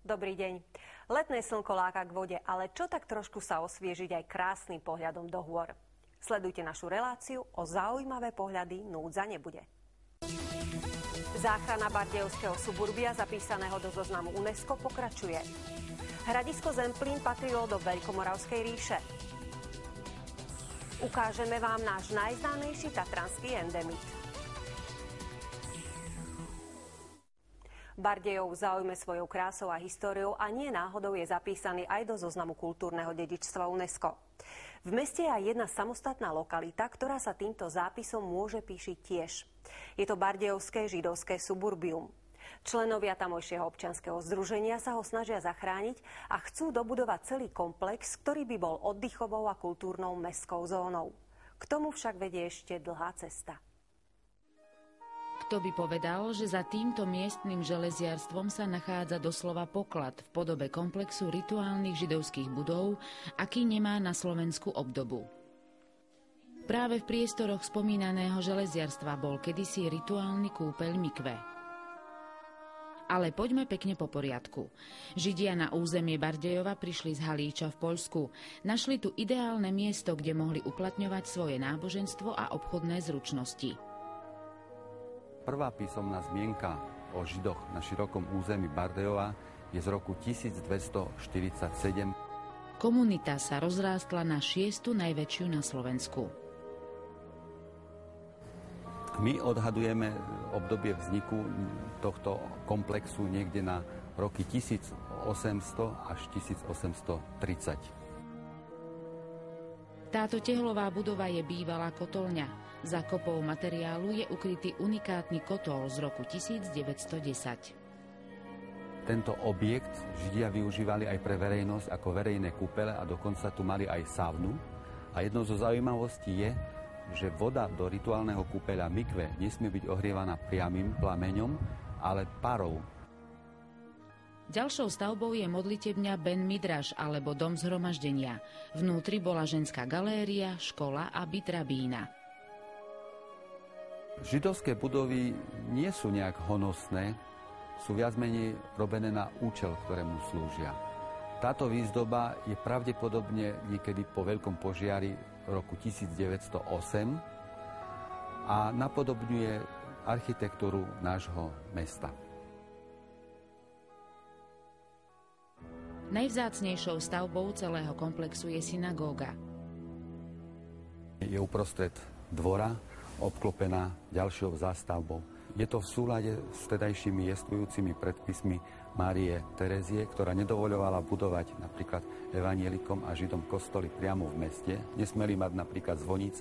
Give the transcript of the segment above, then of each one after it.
Dobrý deň. Letné slnko láka k vode, ale čo tak trošku sa osviežiť aj krásnym pohľadom do hôr. Sledujte našu reláciu, o zaujímavé pohľady núdza nebude. Záchrana bardejovského suburbia, zapísaného do zoznamu UNESCO, pokračuje. Hradisko Zemplín patrilo do Veľkomoravskej ríše. Ukážeme vám náš najznámejší tatranský endemit. Bardejov zaujme svojou krásou a históriou a nie náhodou je zapísaný aj do zoznamu kultúrneho dedičstva UNESCO. V meste je aj jedna samostatná lokalita, ktorá sa týmto zápisom môže píšiť tiež. Je to Bardejovské židovské suburbium. Členovia tamojšieho občianskeho združenia sa ho snažia zachrániť a chcú dobudovať celý komplex, ktorý by bol oddychovou a kultúrnou mestskou zónou. K tomu však vedie ešte dlhá cesta. Kto by povedal, že za týmto miestnym železiarstvom sa nachádza doslova poklad v podobe komplexu rituálnych židovských budov, aký nemá na Slovensku obdobu. Práve v priestoroch spomínaného železiarstva bol kedysi rituálny kúpeľ mikve. Ale poďme pekne po poriadku. Židia na územie Bardejova prišli z Halíča v Poľsku. Našli tu ideálne miesto, kde mohli uplatňovať svoje náboženstvo a obchodné zručnosti. Prvá písomná zmienka o Židoch na širokom území Bardejova je z roku 1247. Komunita sa rozrástla na 6. najväčšiu na Slovensku. My odhadujeme obdobie vzniku tohto komplexu niekde na roky 1800 až 1830. Táto tehlová budova je bývalá kotolňa. Za kopou materiálu je ukrytý unikátny kotol z roku 1910. Tento objekt Židia využívali aj pre verejnosť ako verejné kúpele a dokonca tu mali aj saunu. A jednou zo zaujímavostí je, že voda do rituálneho kúpeľa mikve nesmie byť ohrievaná priamym plameňom, ale parou. Ďalšou stavbou je modlitebňa Ben Midraš alebo dom zhromaždenia. Vnútri bola ženská galéria, škola a byt rabína. Židovské budovy nie sú nejak honosné, sú viac menej robené na účel, ktorému slúžia. Táto výzdoba je pravdepodobne niekedy po veľkom požiari roku 1908 a napodobňuje architektúru nášho mesta. Najvzácnejšou stavbou celého komplexu je synagóga. Je uprostred dvora, obklopená ďalšou zástavbou. Je to v súlade s tedajšími jestvujúcimi predpismi Márie Terezie, ktorá nedovoľovala budovať napríklad evanielikom a židom kostoly priamo v meste. Nesmeli mať napríklad zvonice.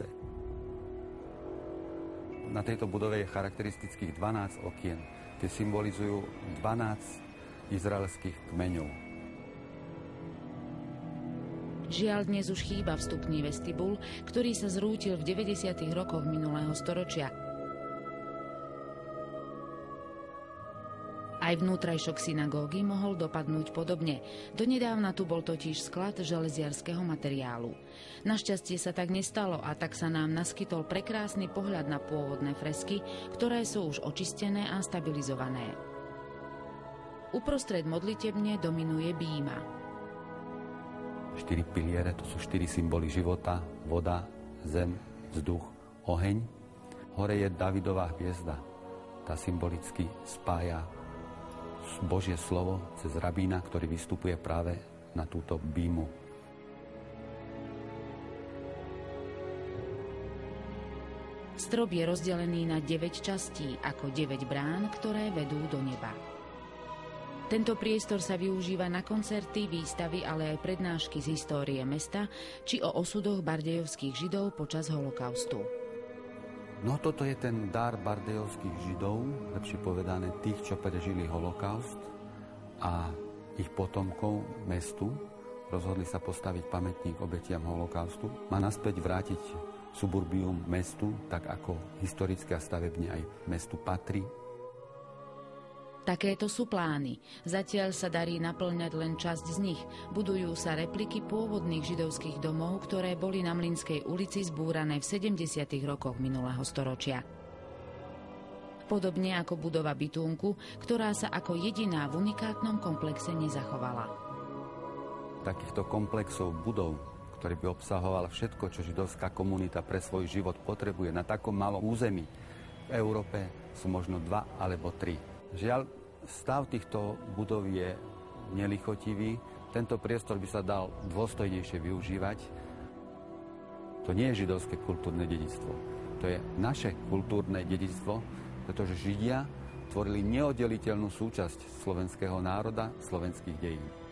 Na tejto budove je charakteristických 12 okien, tie symbolizujú 12 izraelských kmeňov. Žiaľ, dnes už chýba vstupný vestibul, ktorý sa zrútil v 90. rokoch minulého storočia. Aj vnútrajšok synagógy mohol dopadnúť podobne. Donedávna tu bol totiž sklad železiarskeho materiálu. Našťastie sa tak nestalo a tak sa nám naskytol prekrásny pohľad na pôvodné fresky, ktoré sú už očistené a stabilizované. Uprostred modlitebne dominuje bíma. 4 piliere, to sú 4 symboly života, voda, zem, vzduch, oheň. Hore je Davidová hviezda. Tá symbolicky spája Božie slovo cez rabína, ktorý vystupuje práve na túto bímu. Strop je rozdelený na 9 častí, ako 9 brán, ktoré vedú do neba. Tento priestor sa využíva na koncerty, výstavy, ale aj prednášky z histórie mesta či o osudoch bardejovských Židov počas holokaustu. No toto je ten dar bardejovských Židov, lepšie povedané tých, čo prežili holokaust a ich potomkov mestu. Rozhodli sa postaviť pamätník obetiam holokaustu. Má naspäť vrátiť suburbium mestu, tak ako historicky a stavebne aj mestu patrí. Takéto sú plány. Zatiaľ sa darí naplňať len časť z nich. Budujú sa repliky pôvodných židovských domov, ktoré boli na Mlynskej ulici zbúrané v 70. rokoch minulého storočia. podobne ako budova bytunku, ktorá sa ako jediná v unikátnom komplexe nezachovala. Takýchto komplexov budov, ktorý by obsahoval všetko, čo židovská komunita pre svoj život potrebuje na takom malom území, v Európe sú možno 2 alebo 3. Žiaľ, stav týchto budov je nelichotivý. Tento priestor by sa dal dôstojnejšie využívať. To nie je židovské kultúrne dedičstvo. To je naše kultúrne dedičstvo, pretože Židia tvorili neoddeliteľnú súčasť slovenského národa, slovenských dejín.